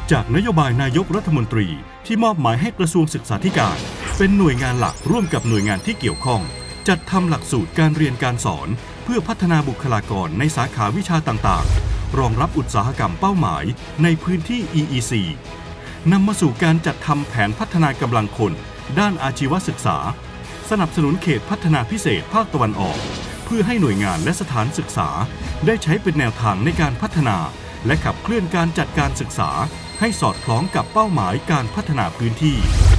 จากนโยบายนายกรัฐมนตรีที่มอบหมายให้กระทรวงศึกษาธิการเป็นหน่วยงานหลักร่วมกับหน่วยงานที่เกี่ยวข้องจัดทำหลักสูตรการเรียนการสอนเพื่อพัฒนาบุคลากรในสาขาวิชาต่างๆรองรับอุตสาหกรรมเป้าหมายในพื้นที่ EEC นำมาสู่การจัดทำแผนพัฒนากำลังคนด้านอาชีวศึกษาสนับสนุนเขตพัฒนาพิเศษภาคตะวันออกเพื่อให้หน่วยงานและสถานศึกษาได้ใช้เป็นแนวทางในการพัฒนาและขับเคลื่อนการจัดการศึกษาให้สอดคล้องกับเป้าหมายการพัฒนาพื้นที่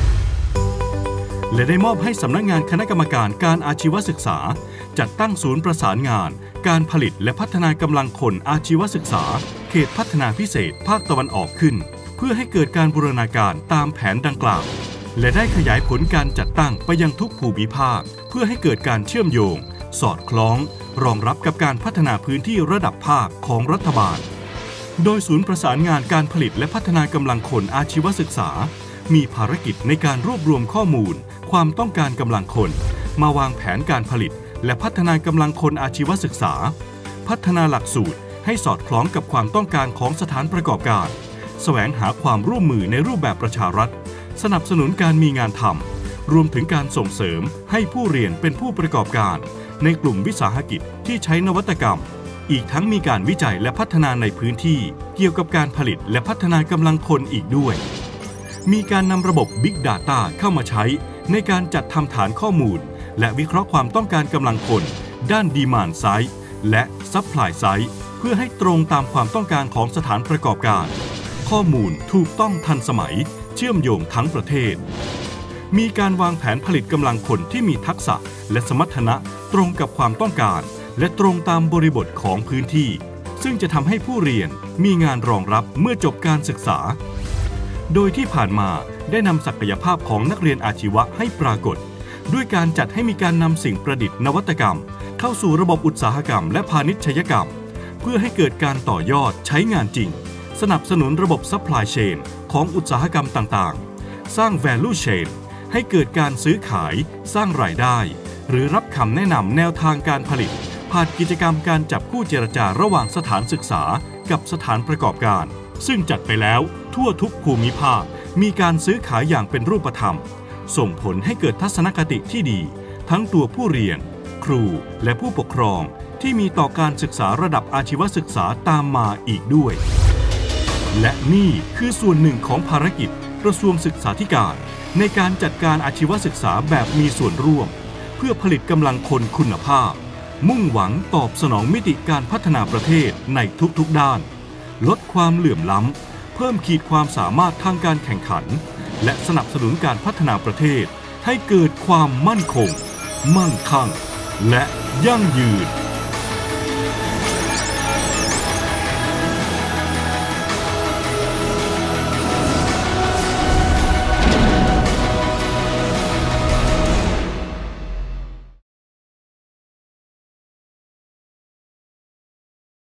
และได้มอบให้สำนักงานคณะกรรมการการอาชีวศึกษาจัดตั้งศูนย์ประสานงานการผลิตและพัฒนากำลังคนอาชีวศึกษาเขตพัฒนาพิเศษภาคตะวันออกขึ้นเพื่อให้เกิดการบูรณาการตามแผนดังกล่าวและได้ขยายผลการจัดตั้งไปยังทุกภูมิภาคเพื่อให้เกิดการเชื่อมโยงสอดคล้องรองรับกับการพัฒนาพื้นที่ระดับภาคของรัฐบาลโดยศูนย์ประสานงานการผลิตและพัฒนากำลังคนอาชีวศึกษามีภารกิจในการรวบรวมข้อมูลความต้องการกำลังคนมาวางแผนการผลิตและพัฒนากำลังคนอาชีวศึกษาพัฒนาหลักสูตรให้สอดคล้องกับความต้องการของสถานประกอบการแสวงหาความร่วมมือในรูปแบบประชารัฐสนับสนุนการมีงานทำรวมถึงการส่งเสริมให้ผู้เรียนเป็นผู้ประกอบการในกลุ่มวิสาหกิจที่ใช้นวัตกรรมอีกทั้งมีการวิจัยและพัฒนาในพื้นที่เกี่ยวกับการผลิตและพัฒนากำลังคนอีกด้วยมีการนำระบบ Big Data เข้ามาใช้ในการจัดทำฐานข้อมูลและวิเคราะห์ความต้องการกำลังคนด้าน Demand Side และ Supply Side เพื่อให้ตรงตามความต้องการของสถานประกอบการข้อมูลถูกต้องทันสมัยเชื่อมโยงทั้งประเทศมีการวางแผนผลิตกำลังคนที่มีทักษะและสมรรถนะตรงกับความต้องการและตรงตามบริบทของพื้นที่ซึ่งจะทำให้ผู้เรียนมีงานรองรับเมื่อจบการศึกษาโดยที่ผ่านมาได้นำศักยภาพของนักเรียนอาชีวะให้ปรากฏด้วยการจัดให้มีการนำสิ่งประดิษฐ์นวัตกรรมเข้าสู่ระบบอุตสาหกรรมและพาณิชยกรรมเพื่อให้เกิดการต่อยอดใช้งานจริงสนับสนุนระบบ Supply Chain ของอุตสาหกรรมต่างๆสร้าง Value Chain ให้เกิดการซื้อขายสร้างรายได้หรือรับคำแนะนำแนวทางการผลิตผ่านกิจกรรมการจับคู่เจรจาระหว่างสถานศึกษากับสถานประกอบการซึ่งจัดไปแล้วทั่วทุกภูมิภาคมีการซื้อขายอย่างเป็นรูปธรรมส่งผลให้เกิดทัศนคติที่ดีทั้งตัวผู้เรียนครูและผู้ปกครองที่มีต่อการศึกษาระดับอาชีวศึกษาตามมาอีกด้วยและนี่คือส่วนหนึ่งของภารกิจกระทรวงศึกษาธิการในการจัดการอาชีวศึกษาแบบมีส่วนร่วมเพื่อผลิตกำลังคนคุณภาพมุ่งหวังตอบสนองมิติการพัฒนาประเทศในทุกๆด้านลดความเหลื่อมล้ำเพิ่มขีดความสามารถทางการแข่งขันและสนับสนุนการพัฒนาประเทศให้เกิดความมั่นคงมั่งคั่งและยั่งยืน